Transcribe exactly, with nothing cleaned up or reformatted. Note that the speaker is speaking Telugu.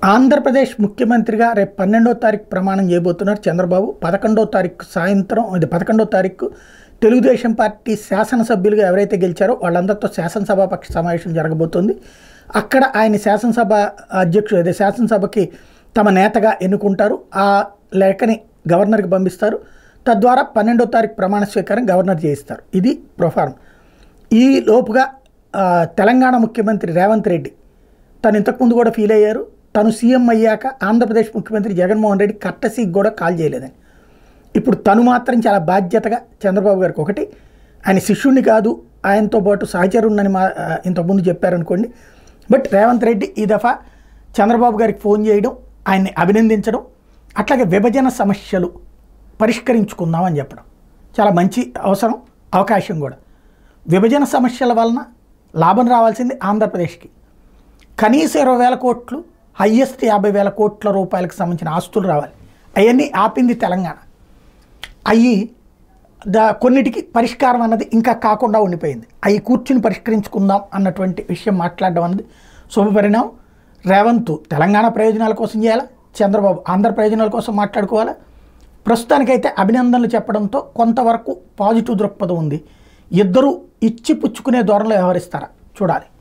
ఆంధ్రప్రదేశ్ ముఖ్యమంత్రిగా రేపు పన్నెండో తారీఖు ప్రమాణం చేయబోతున్నారు చంద్రబాబు. పదకొండో తారీఖు సాయంత్రం ఇది పదకొండో తారీఖు తెలుగుదేశం పార్టీ శాసనసభ్యులుగా ఎవరైతే గెలిచారో వాళ్ళందరితో శాసనసభాపక్ష సమావేశం జరగబోతుంది. అక్కడ ఆయన శాసనసభ అధ్యక్షుడు అదే శాసనసభకి తమ నేతగా ఎన్నుకుంటారు. ఆ లేఖని గవర్నర్కి పంపిస్తారు. తద్వారా పన్నెండో తారీఖు ప్రమాణ స్వీకారం గవర్నర్ చేయిస్తారు. ఇది ప్రొఫార్మ్. ఈ లోపుగా తెలంగాణ ముఖ్యమంత్రి రేవంత్ రెడ్డి తను ఇంతకుముందు కూడా ఫీల్ అయ్యారు. తను సీఎం అయ్యాక ఆంధ్రప్రదేశ్ ముఖ్యమంత్రి జగన్మోహన్ రెడ్డి కట్టసీకి కూడా కాల్ చేయలేదని. ఇప్పుడు తను మాత్రం చాలా బాధ్యతగా చంద్రబాబు గారికి ఒకటి ఆయన శిష్యుణ్ణి కాదు ఆయనతో పాటు సహచరుణ్ణని మా ఇంతకుముందు చెప్పారనుకోండి. బట్ రేవంత్ రెడ్డి ఈ దఫా చంద్రబాబు గారికి ఫోన్ చేయడం, ఆయన్ని అభినందించడం, అట్లాగే విభజన సమస్యలు పరిష్కరించుకుందామని చెప్పడం చాలా మంచి అవసరం, అవకాశం కూడా. విభజన సమస్యల వలన లాభం రావాల్సింది ఆంధ్రప్రదేశ్కి. కనీసం ఇరవై వేల కోట్లు హయ్యెస్ట్ యాభై వేల కోట్ల రూపాయలకు సంబంధించిన ఆస్తులు రావాలి. అవన్నీ ఆపింది తెలంగాణ. అవి దా కొన్నిటికి పరిష్కారం అన్నది ఇంకా కాకుండా ఉండిపోయింది. అవి కూర్చుని పరిష్కరించుకుందాం అన్నటువంటి విషయం మాట్లాడడం అన్నది శుభపరిణామం. రేవంత్ తెలంగాణ ప్రయోజనాల కోసం చేయాలా, చంద్రబాబు ఆంధ్ర ప్రయోజనాల కోసం మాట్లాడుకోవాలా. ప్రస్తుతానికైతే అభినందనలు చెప్పడంతో కొంతవరకు పాజిటివ్ దృక్పథం ఉంది. ఇద్దరూ ఇచ్చి పుచ్చుకునే ధోరణిలో వ్యవహరిస్తారా చూడాలి.